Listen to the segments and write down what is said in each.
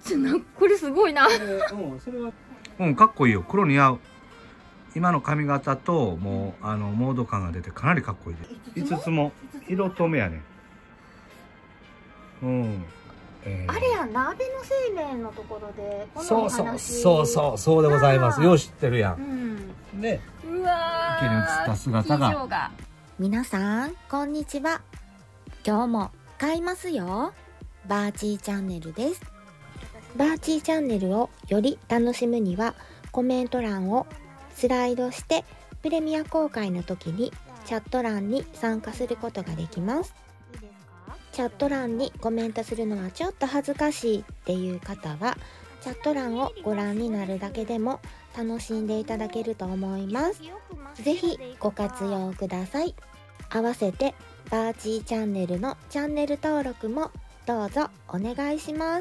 これすごいな。 それはかっこいいよ。黒似合う。今の髪型ともうモード感が出てかなりかっこいいで。5つも色止めやね。 あれやんな、安倍の生命のところでこのそうお話。 そうでございます。よう知ってるやん。で、 うわー、 池に映った姿が。 皆さんこんにちは。今日も買いますよ。バーチーチャンネルです。バーチーチャンネルをより楽しむにはコメント欄をスライドしてプレミア公開の時にチャット欄に参加することができます。チャット欄にコメントするのはちょっと恥ずかしいっていう方はチャット欄をご覧になるだけでも楽しんでいただけると思います。ぜひご活用ください。合わせてバーチーチャンネルのチャンネル登録もどうぞお願いします。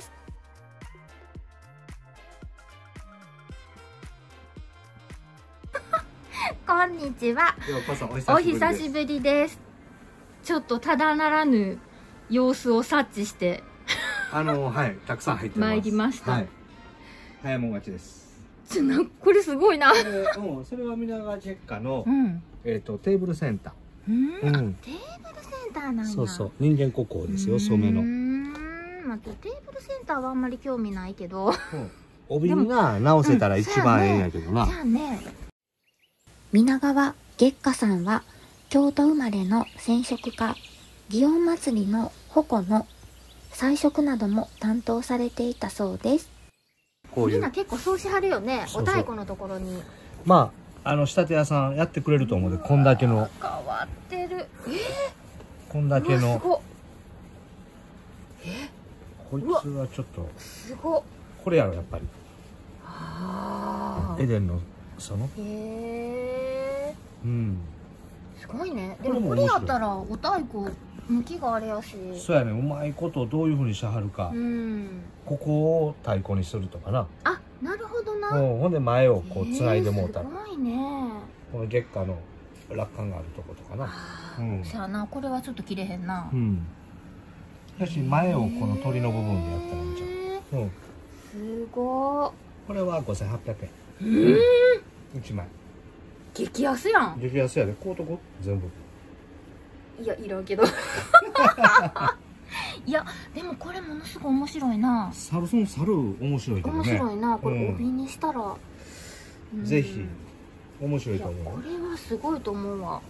こんにちは。お久しぶりです。ちょっとただならぬ様子を察知してはい、たくさん入ってます。 参りました。 はい、早もん勝ちです。 これすごいな。 それは皆川チェッカのテーブルセンター。 テーブルセンターなんや。 そう人間国宝ですよ、染めの。 テーブルセンターはあんまり興味ないけど、 帯が直せたら一番ええんやけどな。 じゃあね、 皆川月下さんは京都生まれの染色家、祇園祭の鉾の彩色なども担当されていたそうです。 みんな結構そうしはるよね。お太鼓のところに。 まあ仕立て屋さんやってくれると思うで、こんだけの。 変わってる。 こんだけの。こいつはちょっと。 すごっ。 これやろやっぱり。エデンのその。 すごいね。でもこれやったらお太鼓向きがあれやし。 そうやね、うまいことどういうふうにしはるか。ここを太鼓にするとかな。 あ、なるほどな。 ほんで前をこうつないでもうたら。 すごいね。 この月下の落款があるとことかな。 そやな、これはちょっと切れへんな。 しかし前をこの鳥の部分でやったらいいんじゃん。 すごい。 これは5800円。1枚。 激安やん。 激安やで、こうとこ全部。 いや、いらんけど。いや、でもこれものすごい面白いな。 猿面白いけどね。 面白いな。これ帯にしたら。 ぜひ面白いと思う。 これはすごいと思うわ。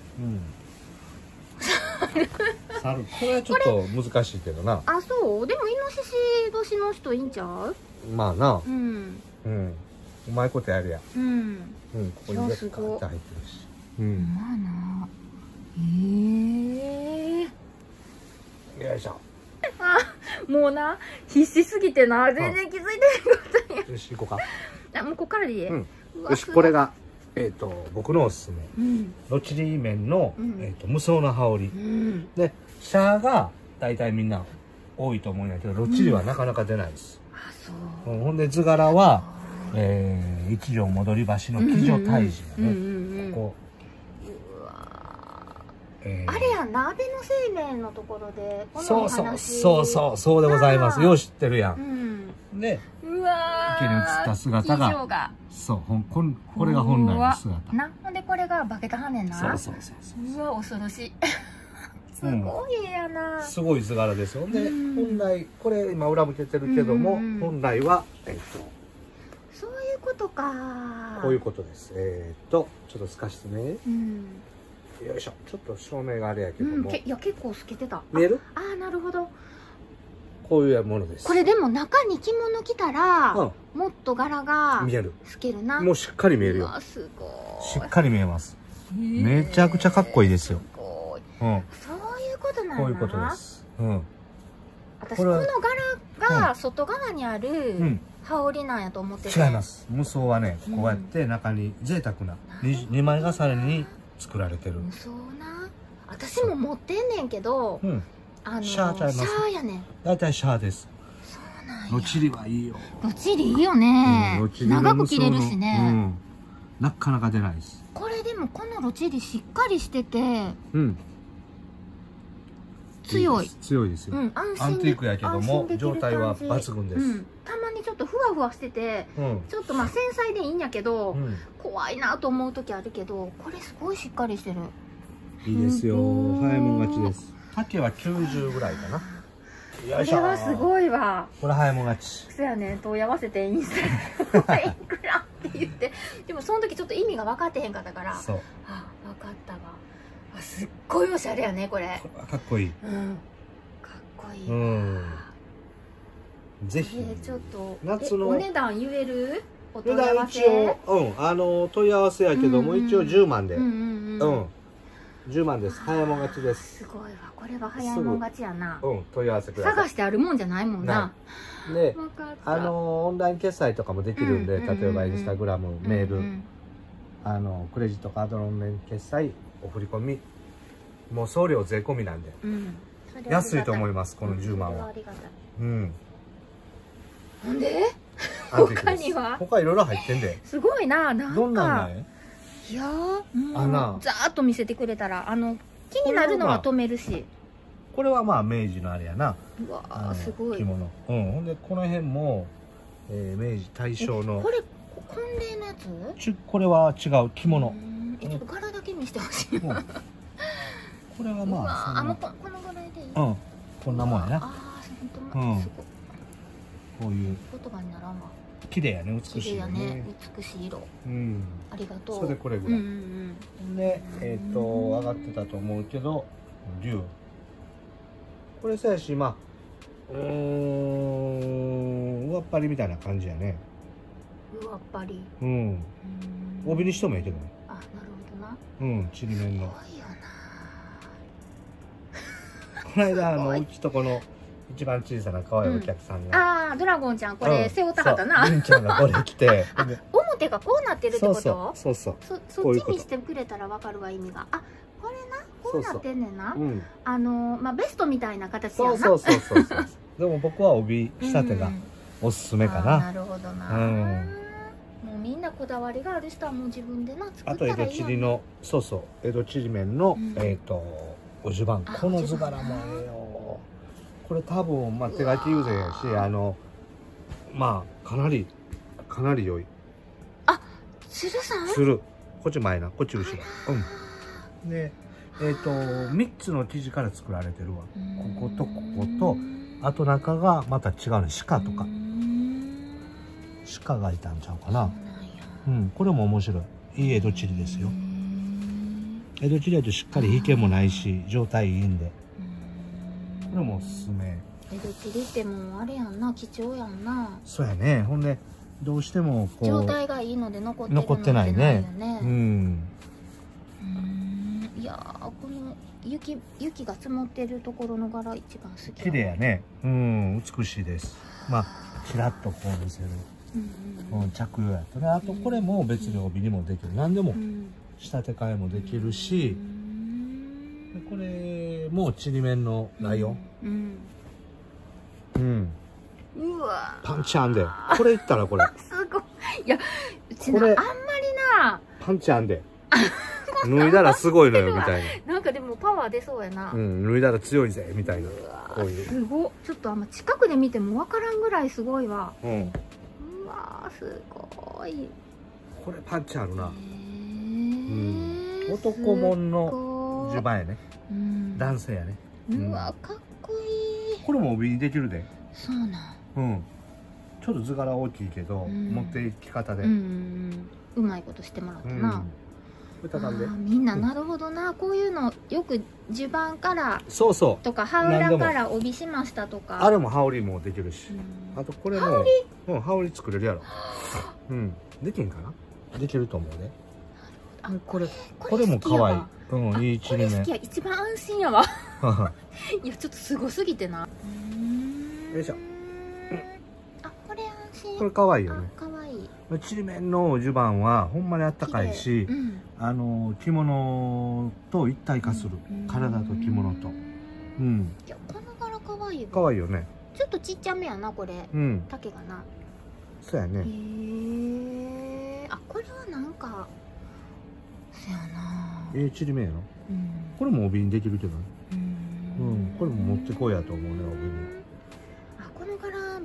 猿、これはちょっと難しいけどな。 あ、そう。でもイノシシ年の人いいんちゃう？ まあな。うまいことやるや。ここに月下って入ってるし。 まあな。 よいしょ。 もうな、必死すぎてな、全然気づいてなかったんや。 よし、行こうか。 あ、もうここからでいい？よし、これが僕のおすすめ。ロチリ綿の無双の羽織。で、シャーが大体みんな多いと思うんやけど、ロチリはなかなか出ないです。 あ、そう。 ほんで図柄は一条戻り橋の鬼女退治がね、ここ。 あれやんな、安倍の生命のところでこのお話。 そうでございます。よう知ってるやん。で、池に映った姿が、これが本来の姿。 ほんでこれが化けたはねんな。うわ、恐ろしい。すごいやな。 すごい図柄ですよ。で、本来これ今裏向けてるけども、本来はそういうことか。 こういうことです。ちょっと透かしてね。よいしょ。ちょっと照明があれやけども。 いや、結構透けてた。 見える？ ああ、なるほど。 こういうものです。 これでも中に着物着たら、もっと柄が見える。 透けるな。 もうしっかり見えるよ。 すごい。 しっかり見えます。めちゃくちゃかっこいいですよ。 そういうことなんだ。 こういうことです。 私この柄が外側にある羽織なんやと思ってて。 違います。無双はね、こうやって中に贅沢な2枚重ねに作られてる。 そうな。私も持ってんねんけど、 シャーちゃいます。 シャーやねん。 大体シャーです。 そうなんや。 ロチリはいいよ。 ロチリいいよね。長く着れるしね。 なかなか出ないです。 これでもこのロチリしっかりしてて、強い。 強いですよ。アンティークやけども状態は抜群です。 たまにちょっとふわふわしてて、ちょっとまあ繊細でいいんやけど、怖いなと思う時あるけど、これすごいしっかりしてる。 いいですよ。早いもん勝ちです。丈は90ぐらいかな。 これはすごいわ。 これ早いもん勝ち。 そやね、問い合わせてインスタでいくらって言って、でもその時ちょっと意味が分かってへんかったから、 そう。 あ、分かったわ。あ、すっごいおしゃれやねこれ。 かっこいい。 うん。かっこいい。 ぜひ。 ちょっと夏のお値段言える？お問値段い合わせ。 一応問い合わせやけども一応10万で。10万です。早いもん勝ちです。 すごいわ。これは早いもん勝ちやな。 問い合わせください。 探してあるもんじゃないもんな。 で、オンライン決済とかもできるんで、例えばインスタグラム、メール、クレジットカードの面決済、お振り込み、もう送料税込みなんで、安いと思います。この10万は。 なんで？他には？ 他いろいろ入ってんで。 すごいな。なんか。 どんなんない？ いやー、ざーっと見せてくれたら、気になるのは止めるし。 これはまあ明治のあれやな。 うわー、すごい。 着物。ほんでこの辺も明治大正の。 これ婚礼のやつ？ これは違う着物。 ちょっと柄だけ見せてほしい。これはまあこのぐらいでいい。 こんなもんやな。 ああ、本当。 こういう言葉にならんわ。 綺麗やね、美しいよね。 美しい色。ありがとう。 それでこれぐらい。で、上がってたと思うけど、竜。これさやし、まあ、上っ張りみたいな感じやね。 上っ張り。 帯にしてもいいけどね。 あ、なるほどな。 ちりめんの。 すごいよな。 この間、うちとこの。一番小さな可愛いお客さんが、 ああ、ドラゴンちゃんこれ背負ったはったな。 りんちゃんがこれ来て、 表がこうなってるってこと？ そう。 そっちにしてくれたらわかるわ、意味が。あ、これな、こうなってんねんな。まあベストみたいな形やな。そう。 でも僕は帯仕立てがおすすめかな。 なるほどな。もうみんなこだわりがある人はもう自分でな作ったらいいよね。 あと江戸ちりの、江戸ちりめんのお襦袢。この図柄もええよ。これ多分、まあ、手書き友禅やし、まあ、かなり良い。 あ、鶴さん？ 鶴。こっち前な、こっち後ろ。で、3つの生地から作られてるわ。こことここと、あと中がまた違うの、鹿とか。鹿がいたんちゃうかな。これも面白い。いい江戸ちりですよ。江戸ちりだとしっかり引けもないし、状態いいんで。これもおすすめ。 江戸ちりってもうあれやんな、貴重やんな。 そうやね。ほんでどうしてもこう状態がいいので残ってないね。 いやー、この雪が積もってるところの柄一番好き。 綺麗やね。美しいです。まあちらっとこう見せる着用やとね。あとこれも別に帯にもできる。何でも仕立て替えもできるし。これもちりめんのライオン。 うわ。 パンチあんで。これ言ったらこれ。 すごい。いや、うちのあんまりな。 パンチあんで。脱いだらすごいのよみたいな。なんかでもパワー出そうやな。 脱いだら強いぜみたいな。こういう。 すごい。ちょっと近くで見てもわからんぐらいすごいわ。うわ、すごい。 これパンチあるな。男物の襦袢やね。男性やね。 うわ、かっこいい。 これも帯にできるで。 そうなん。 ちょっと図柄大きいけど、持っていき方で。 うまいことしてもらったな。みんななるほどな。こういうのよく襦袢からとか羽裏から帯しましたとか。 あれも羽織もできるし。あとこれも羽織作れるやろ。できんかな。できると思うね。これも可愛い。いいちりめん。 一番安心やわ。いや、ちょっとすごすぎてな。 よいしょ。 あ、これ安心。 これ可愛いよね。 可愛い。 ちりめんの襦袢はほんまにあったかいし、着物と一体化する。体と着物と。いや、この柄可愛いわ。 可愛いよね。 ちょっとちっちゃめやな、これ。丈がな。 そうやね。 あ、これはなんか。そうやな。 ちりめんやろ。これも帯にできるけどね。これも持ってこいやと思うね、帯に。 あ、この柄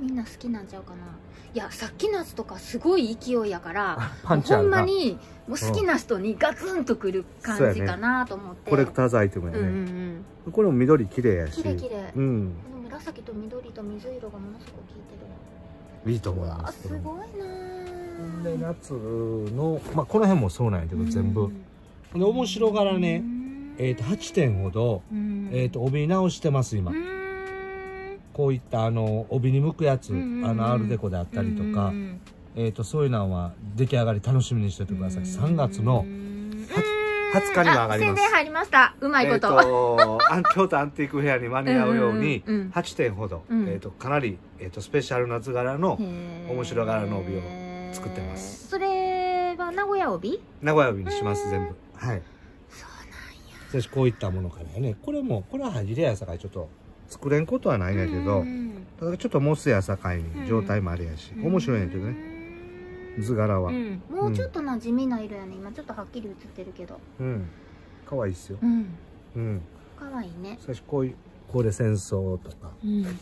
みんな好きなんちゃうかな。いや、さっきのやつとかすごい勢いやからパンチあほるな。 んまにもう好きな人にガツンとくる感じかなと思って、 コレクターズアイテムやうんうね。 んこれも緑綺麗やし。 綺麗綺麗。 うん。 この紫と緑と水色がものすごく効いてる。 いいと思いわあ、 ます。 すごいなで夏のまあこの辺もそうなんやけど全部。で面白柄ね、8点ほど帯直してます今。こういった帯に向くやつ、アールデコであったりとか、そういうのは出来上がり楽しみにしててください。3月の20日には上がります。宣伝入りました。うまいこと。 京都アンティークフェアに間に合うように8点ほど、かなりスペシャル夏柄の面白柄の帯を作ってます。 それは名古屋帯？ 名古屋帯にします全部。はい。そうなんや。こういったものからね。これは端切れやさかいちょっと作れんことはないんやけど、ただちょっとモスやさかいに状態もあれやし、面白いんやけどね。図柄は。 もうちょっとな地味な色やね。今ちょっとはっきり映ってるけど。 可愛いっすよ。 可愛いね。 最初これ戦争とか。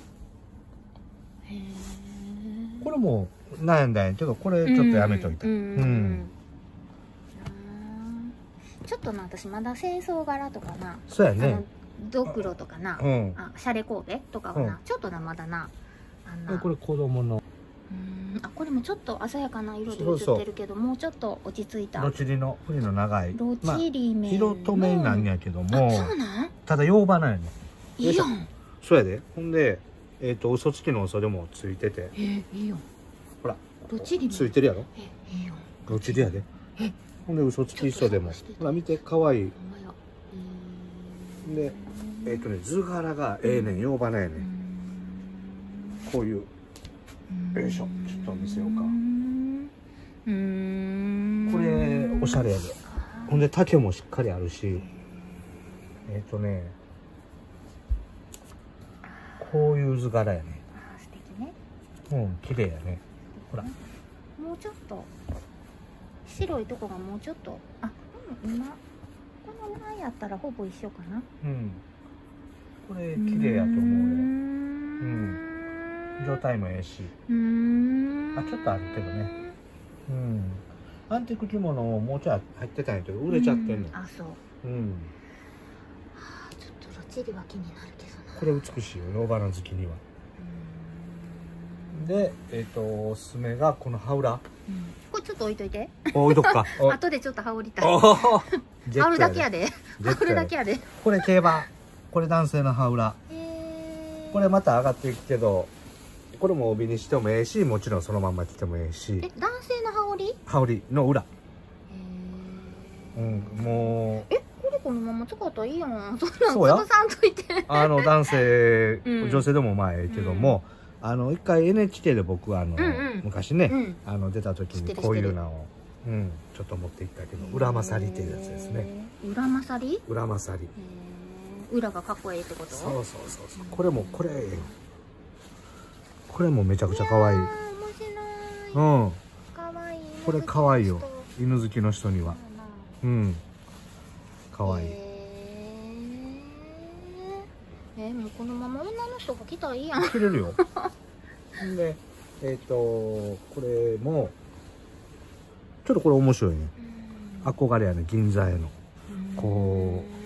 これも悩んだんやけど、これちょっとやめといた。 ちょっとな、私まだ戦争柄とかな。 そうやね。 ドクロとかな、シャレ神戸とかはな、ちょっとなまだな。 これ子供の。 これもちょっと鮮やかな色で映ってるけど、もうちょっと落ち着いた。 ロチリの振りの長い。 ロチリメ。 色止めなんやけども。 そうなん？ ただ洋花やね。 いいやん。 そうやで。ほんで、嘘つきの嘘でもついてて。 いいよ。 ほら。 ロチリメ。 ついてるやろ。 いいよ。 ロチリやで。ほんで嘘つき嘘でも。ほら見て可愛い。で、図柄が洋花やね。こういう。よいしょ、ちょっと見せようか。これおしゃれやで。ほんで丈もしっかりあるし、こういう図柄やね。 素敵ね。 綺麗やね。ほら。 もうちょっと白いとこがもうちょっと、今この前やったらほぼ一緒かな。 これ綺麗やと思うよ。状態もええし。ちょっとあるけどね。アンティーク着物ももうちょい入ってたんやけど売れちゃってんの。 そう。ちょっとロチリは気になるけどな。 これ美しいよ、洋花好きには。で、おすすめがこの羽裏。 これちょっと置いといて。 置いとくか。 後でちょっと羽織りたい。羽織るだけやで。羽織るだけやで。 これ競馬。これ男性の羽裏。これまた上がっていくけど。これも帯にしてもええし、もちろんそのまんま着てもええし。 男性の羽織？羽織の裏。もう。 これこのまま使ったらいいやん。そんなん潰さんといて。 男性、女性でもまあええけども、一回 NHK で僕は昔ね、出た時にこういうのを、ちょっと持っていったけど、裏まさりっていうやつですね。 裏まさり？ 裏まさり。 裏がかっこいいってこと？ そう。これめちゃくちゃ可愛い。 面白い。可愛い。 これ可愛いよ。犬好きの人には。可愛い。 もうこのまま女の人が来たらいいやん。 着れるよ。で、これもちょっとこれ面白いね。憧れやね、銀座へのこう。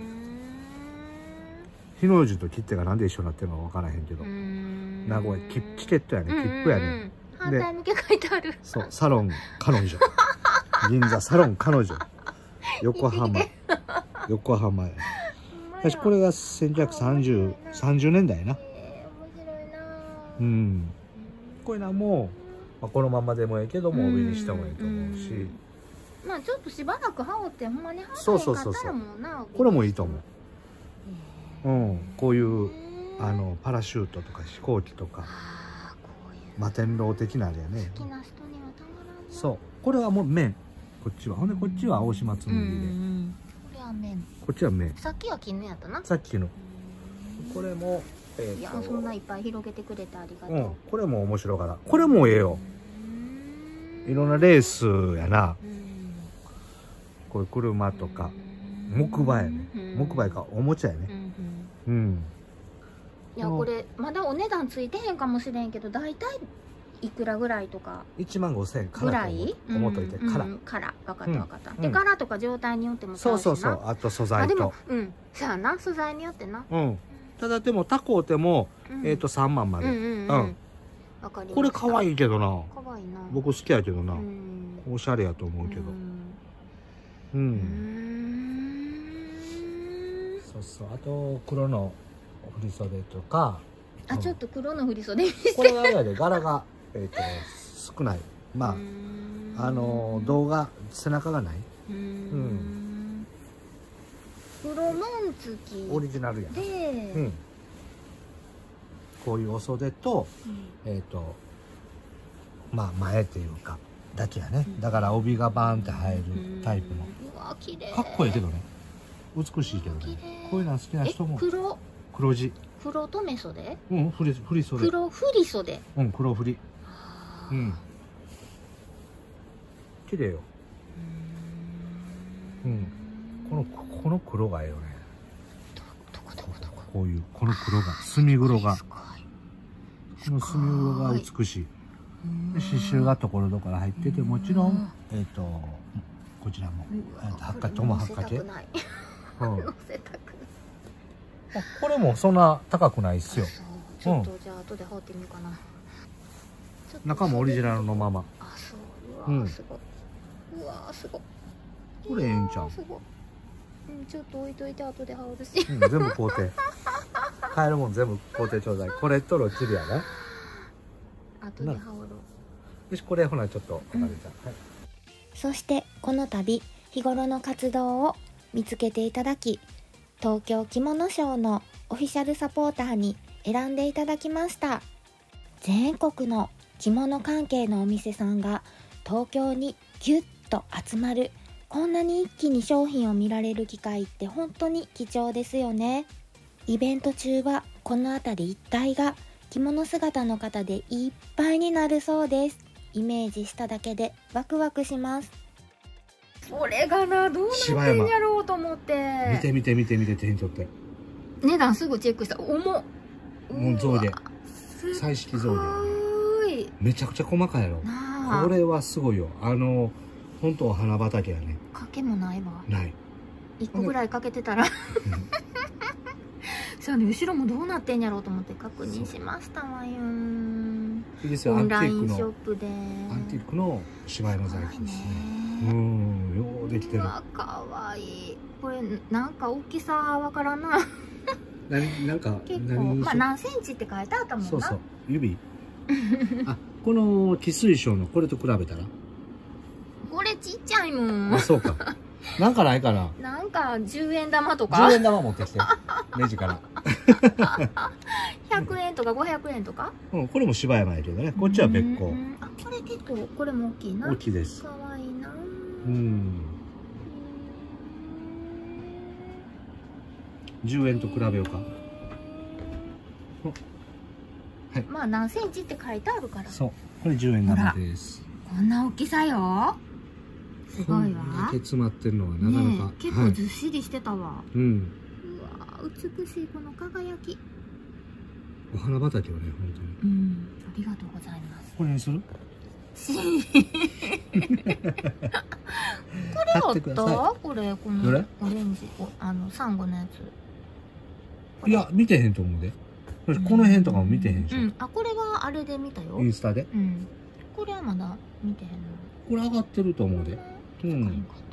火の字と切手がなんで一緒になってるのか分からへんけど、名古屋チケットやね、切符やね。 反対向け書いてある。 そう、サロン彼女、銀座サロン彼女、横浜や。私これが1930年代やな。これなもうこのままでもええけども帯にしてもええと思うし、 まあちょっとしばらく羽織ってほんまに羽織れんかったらもうな、 これもいいと思う。こういうパラシュートとか飛行機とか摩天楼的なあれやね。 好きな人にはたまらん。 そう、これはもう綿。こっちはほんでこっちは大島紬で、 これは綿。 こっちは綿。 さっきは絹やったな。 さっきのこれもいや、そんないっぱい広げてくれてありがとう。 これも面白柄。これもええよ。いろんなレースやな。これ車とか木馬やね。木馬かおもちゃやね。 いやこれまだお値段ついてへんかもしれんけど、大体いくらぐらいとか。 15000円かぐららい思っといて、から。 分かった分かった。で柄とか状態によってもそうそうそう。あと素材と。でもそうやな、素材によってな。 ただでも他買うても3万まで。これ可愛いけどな。 可愛いな。 僕好きやけどな。おしゃれやと思うけど。そうそう。あと黒の振り袖とか。 あ、ちょっと黒の振り袖。 これはあれやで、柄が少ない。まあ動画背中がない。 黒紋付き。 オリジナルや。 で、 こういうお袖とまあ前っていうかだけやね。だから帯がバーンって入るタイプの。かっこいいけどね。美しいけどね。こういうの好きな人も。黒地。 黒留め袖？ 振り袖。 黒振り袖。 黒振り。綺麗よ。この黒がええよね。こういうこの黒が、墨黒が。この墨黒が美しい。刺繍がところどころ入ってて、もちろんこちらも八掛け。これもそんな高くないっすよ。 ちょっとじゃあ後で羽織ってみようかな。 中もオリジナルのまま。 あ、そう。うわすごい。うわすごい。 これええんちゃう。 ちょっと置いといて後で羽織るし。 全部工程。買えるもん全部工程ちょうだい。これとロチルやな。 後で羽織ろう。 よし、これほなちょっとそしてこの度日頃の活動を見つけていただき、東京着物ショーのオフィシャルサポーターに選んでいただきました。全国の着物関係のお店さんが東京にギュッと集まる、こんなに一気に商品を見られる機会って本当に貴重ですよね。イベント中はこの辺り一帯が着物姿の方でいっぱいになるそうです。イメージしただけでワクワクします。 これがな、どうなってんやろうと思って。 見て手に取って。 値段すぐチェックした。重っ。 もう象で。彩色象で。めちゃくちゃ細かいやろ。これはすごいよ。本当は花畑やね。 かけもないわ。 ない。 1個ぐらいかけてたら。そうね、後ろもどうなってんやろうと思って確認しましたわよ。 いいですよ。 オンラインショップで。 アンティークの芝居の材木ですね。ようできてる。 かわいい。これなんか大きさわからんな。 なんか結構まあ何センチって書いてあったもんな。 そうそう。指。あ、この汽水晶のこれと比べたら。 これちっちゃいもん。 あ、そうか。なんかないかな。 なんか10円玉とか。 10円玉持ってきて。レジから。 100円とか500円とか。 これも芝山やけどね。こっちは別個。 あ、これ結構これも大きいな。 大きいです。 可愛いな。 10円と比べようか。 はい。まあ何センチって書いてあるから。 そう。これ10円玉です。 こんな大きさよ。すごいわ。 詰まってるのはなかなか。 結構ずっしりしてたわ。うわ、美しいこの輝き。 お花畑はね、本当に。 ありがとうございます。 これにする？ これあった？これこのオレンジ、サンゴのやつ。いや、見てへんと思うで。この辺とかも見てへんし。 あ、これがあれで見たよ。 インスタで。 これはまだ見てへんの。 これ上がってると思うで。いろ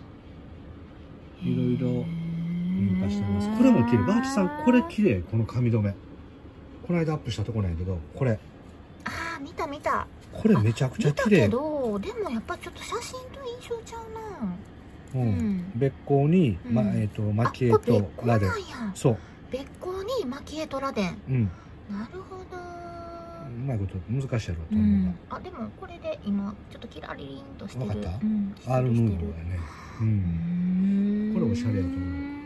いろ入荷してます。これも綺麗。バーチさん、これ綺麗。この髪留め。この間アップしたとこなんやけど、これ。 ああ、見た見た。 これめちゃくちゃ綺麗。 見たけど、でもやっぱちょっと写真と印象ちゃうな。 別光に蒔絵と螺鈿。そう。 別光に蒔絵と螺鈿。なるほど。 うまいこと難しいやろと思うが。あ、でもこれで今ちょっとキラリリンとしてる。 分かった？アールヌーボーやね。これおしゃれやと思う。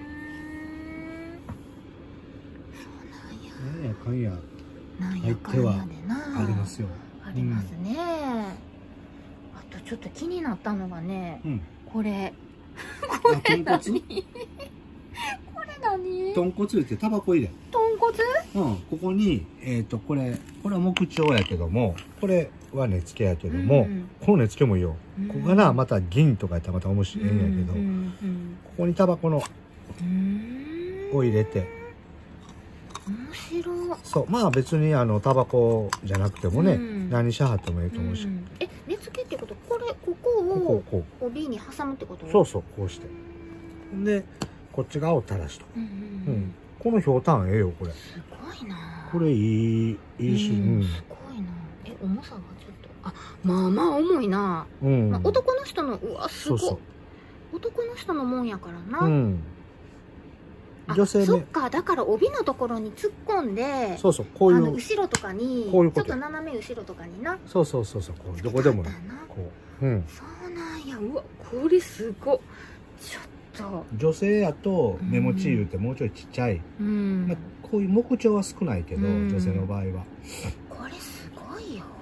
そうなんや。なんやかんや。入ってはありますよ。 ありますね。あとちょっと気になったのがね、これ。これ何？これ何？ 豚骨ってタバコ入れ。 豚骨骨？ ここにこれは木彫やけども、これは根付けやけども、この根付けもいいよ。ここがなまた銀とかやったらまた面白いんやけど、ここにタバコのを入れて。 面白い。 そう、まあ別にタバコじゃなくてもね、何しはってもいいと思うし。 根付けってこと、ここを帯に挟むってこと？ そうそう、こうして。で、こっち側を垂らしと。このひょうたんええよ、これ。 すごいな。 これいいし。 すごいな。重さがちょっと。あ、まあまあ重いな。男の人の、うわ、すごい。男の人のもんやからな。女性ね。そっか、だから帯のところに突っ込んで、 そうそう、こういう。 後ろとかに、ちょっと斜め後ろとかにな。 そう、こう、どこでもね。こう。 そうなんや。うわ、これすごい。ちょっと。女性やと、目持ち言うてもうちょいちっちゃい。こういう木彫は少ないけど、女性の場合は。 これすごいよ。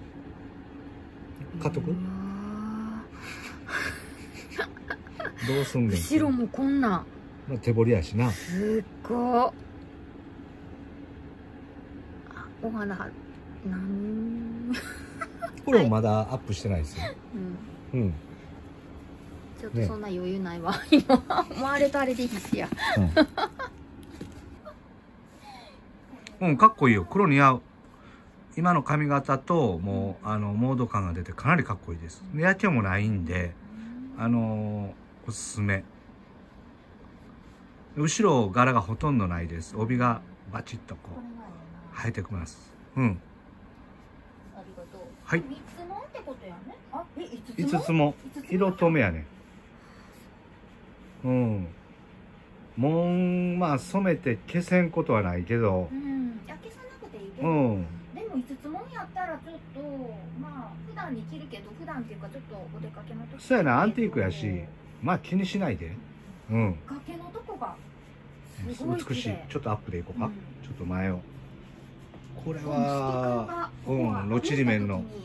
買っとく？どうすんねん。 後ろもこんな。 手彫りやしな。 すっごい。お花これもまだアップしてないですよ。 ちょっとそんな余裕ないわ。今回れとあれで必死や。 かっこいいよ。黒似合う。今の髪型ともうモード感が出てかなりかっこいいです。やけもないんでおすすめ。後ろ柄がほとんどないです。帯がバチッとこう生えてきます。 ありがとう。 はい。 5つもってことやね。あ、 5つも色止めやね。もんまあ染めて消せんことはないけど。 いや消さなくていいけど。でも5つもんやったらちょっとまあ普段に着るけど、普段っていうかちょっとお出かけの時。 そうやな、アンティークやし、まあ気にしないで。 崖のとこがすごい美しい。ちょっとアップでいこうか。ちょっと前を。これはロチリメンの。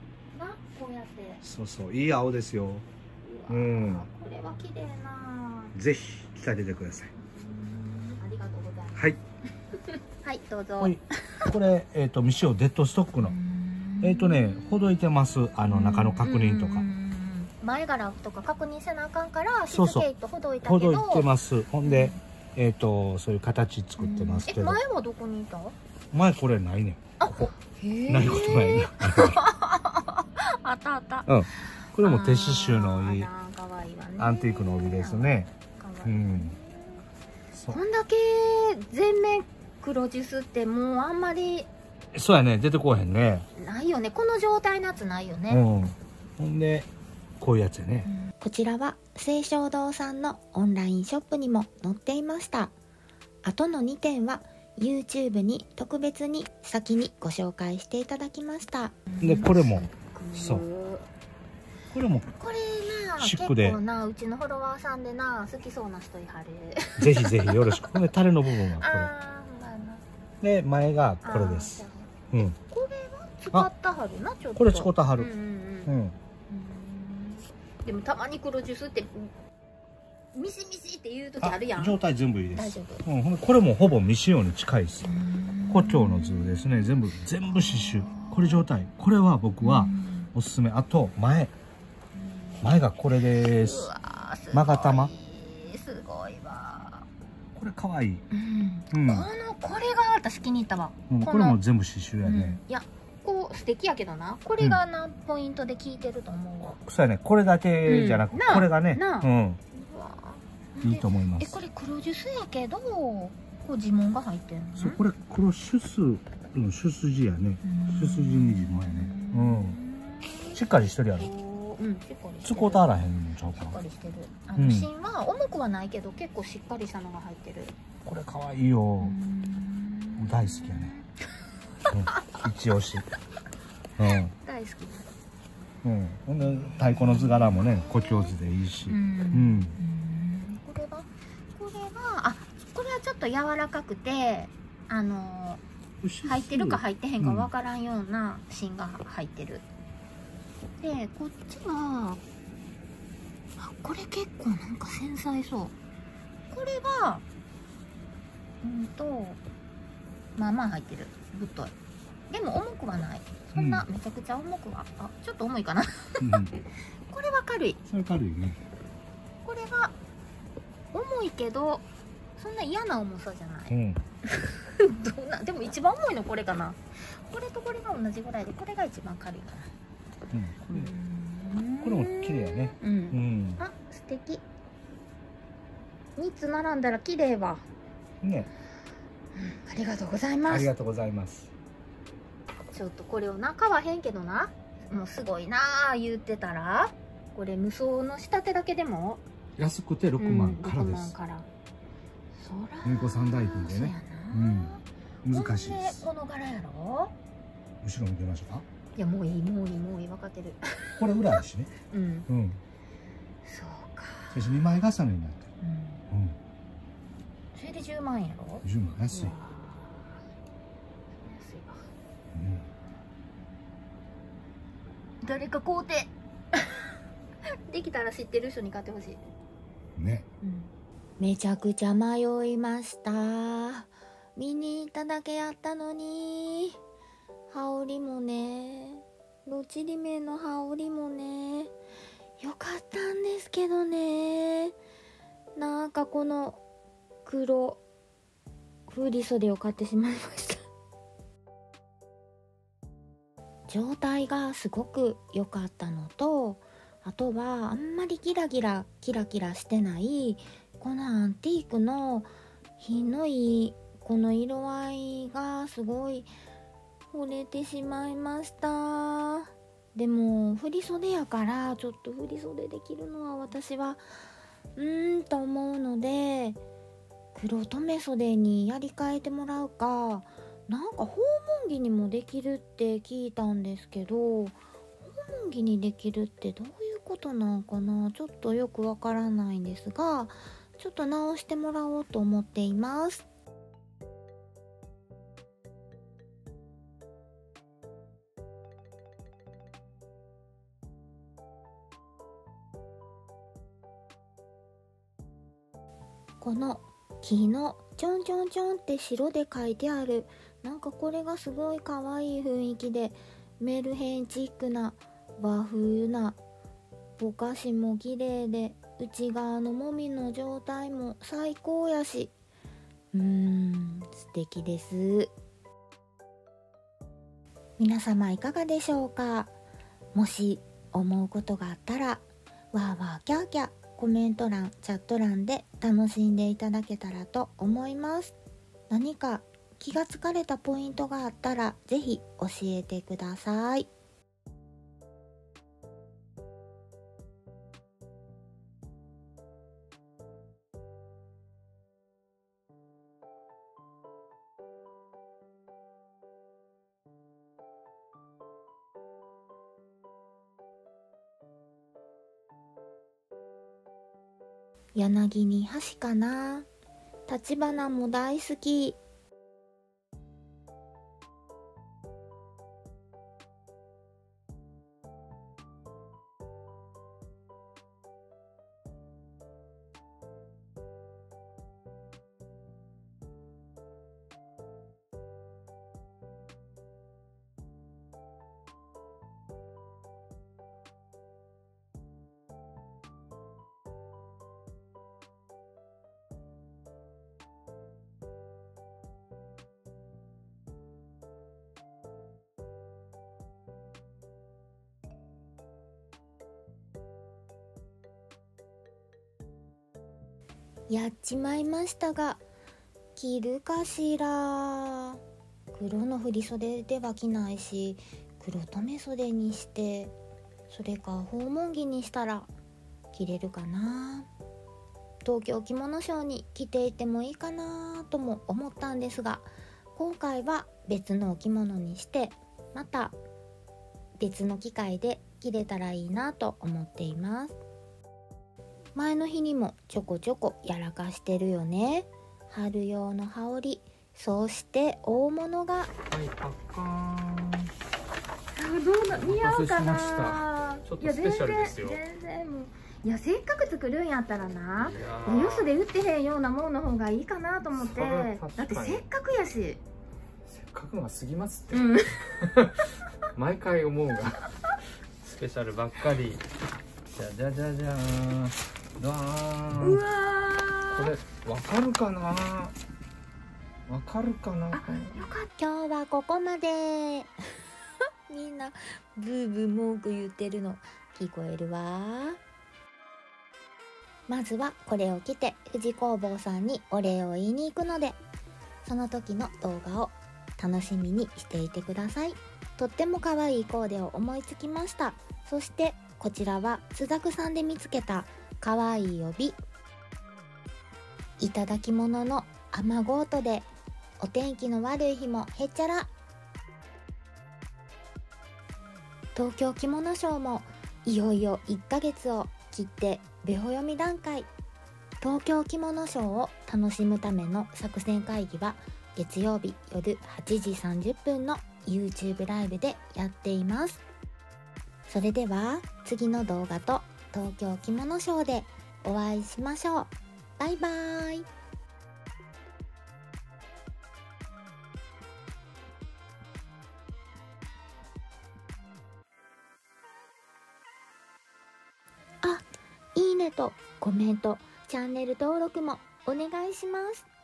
そうそう、いい青ですよ。 これは綺麗な。 ぜひ着かけてください。 ありがとうございます。 はい。 はい、どうぞ。 これ未使用デッドストックのほどいてます。中の確認とか。 前柄とか確認せなあかんからシートケイトほどいたけど。 ほどいてます。ほんでそういう形作ってますけど。 前はどこにいた？ 前これないね。ここ。ないことないね。 あったあった。 これも手刺繍のいいアンティークの帯ですね。 こんだけ全面黒ジュスってもうあんまり。 そうやね、出てこへんね。 ないよね、この状態のやつないよね。 ほんでこういうやつやね。 こちらは清少堂さんのオンラインショップにも載っていました。あとの2点は YouTube に特別に先にご紹介していただきました。 でこれもそうこれなシックで、 結構なうちのフォロワーさんでな好きそうな人いはる。 ぜひぜひよろしく。これタレの部分はこれで前がこれです。 これは使ったはるな。ちょっとこれ使ったはる。 でもたまに黒ジュスってミシミシっていう時あるやん。 状態全部いいです。これもほぼ未使用に近いです。胡蝶の図ですね。全部刺繍。これ状態。これは僕はおすすめ。あと前がこれです。勾玉。 すごいわ。 これ可愛い。 これが私気に入ったわ。 これも全部刺繍やね。 いや、こう素敵やけどな。これがなポイントで効いてると思うわ。 そうやね。これだけじゃなく、これがね。いいと思います。 これ黒ジュスやけど、こう地紋が入ってるの。 そう、これ黒シュスのシュス地やね。シュス地に地紋やね。しっかりしてるやろ。使うたあらへんのちゃうかな。しっかりしてる。芯は重くはないけど結構しっかりしたのが入ってる。 これ可愛いよ。大好きやね。一押し。 大好き。 ほんで太鼓の図柄もね、胡蝶図でいいし。 これはちょっと柔らかくて入ってるか入ってへんか分からんような芯が入ってる。でこっちはこれ結構なんか繊細そう。これはまあまあ入ってる。太い。でも重くはない。そんなめちゃくちゃ重くは、ちょっと重いかな。これは軽い。 それ軽いね。 これは重いけどそんな嫌な重さじゃない。どんな、でも一番重いのこれかな。これとこれが同じぐらいで、これが一番軽いかな。 これも綺麗やね。 あ、素敵。3つ並んだら綺麗わ。 ね。 ありがとうございます。 ありがとうございます。 ちょっとこれをな、買わへんけどな。もうすごいなあ言ってたら、これ無双の仕立てだけでも安くて6万からです。 6万から。そら。 文庫三代金でね。難しいです。 この柄やろ。 後ろ見てみましょうか。 いや、もういい、もういい、もういい、分かってる。 これ裏やしね。 そうか。 そして2枚重ねになってる。 それで10万やろ。 10万安い。安いわ。 誰か買うて。できたら知ってる人に買ってほしい。 ね。 めちゃくちゃ迷いました。見に行っただけやったのに。羽織もね、ロチリメの羽織もね、よかったんですけどね。なんかこの黒振袖を買ってしまいました。状態がすごく良かったのと、あとはあんまりキラキラしてないこのアンティークの品のいいこの色合いがすごい惚れてしまいました。でも振り袖やからちょっと振り袖できるのは私はと思うので、黒留め袖にやり替えてもらうか、なんか訪問着にもできるって聞いたんですけど、訪問着にできるってどういうことなんかな、ちょっとよくわからないんですが、ちょっと直してもらおうと思っています。この木のちょんちょんちょんって白で書いてある、なんかこれがすごい可愛い雰囲気で、メルヘンチックな和風なぼかしも綺麗で、内側のもみの状態も最高やし、素敵です。皆様いかがでしょうか。もし思うことがあったら、わーわーキャーキャーコメント欄、チャット欄で楽しんでいただけたらと思います。何か気がつかれたポイントがあったらぜひ教えてください。柳に橋かな。立花も大好き。やっちまいましたが、着るかしら。黒の振袖では着ないし、黒留め袖にして、それか訪問着にしたら着れるかな。東京着物ショーに着ていてもいいかなとも思ったんですが、今回は別のお着物にして、また別の機会で着れたらいいなと思っています。前の日にもちょこちょこやらかしてるよね。春用の羽織、そして大物が、はい、 パッカーン。 どうな、似合うかな。 ちょっとスペシャルですよ。 全然もう、いや、せっかく作るんやったらな、よそで売ってへんようなもんの方がいいかなと思って。だってせっかくやし。 書くのが過ぎますって、 うん、 毎回思うが。 スペシャルばっかり。じゃじゃじゃじゃーん。ドーン。 うわこー、 れわかるかな。わかるかな。 よかっ今日はここまで。みんなブーブー文句言ってるの聞こえるわ。まずはこれを着て富士工房さんにお礼を言いに行くので、その時の動画を楽しみにしていてください。とっても可愛いコーデを思いつきました。そしてこちらはスザクさんで見つけた可愛い帯。いただき物の雨ゴートでお天気の悪い日もへっちゃら。東京着物ショーもいよいよ1ヶ月を切ってベホ読み段階。東京着物ショーを楽しむための作戦会議は月曜日夜8時30分の YouTube ライブでやっています。それでは次の動画と東京着物ショーでお会いしましょう。バイバーイ。あ、いいねとコメント、チャンネル登録もお願いします。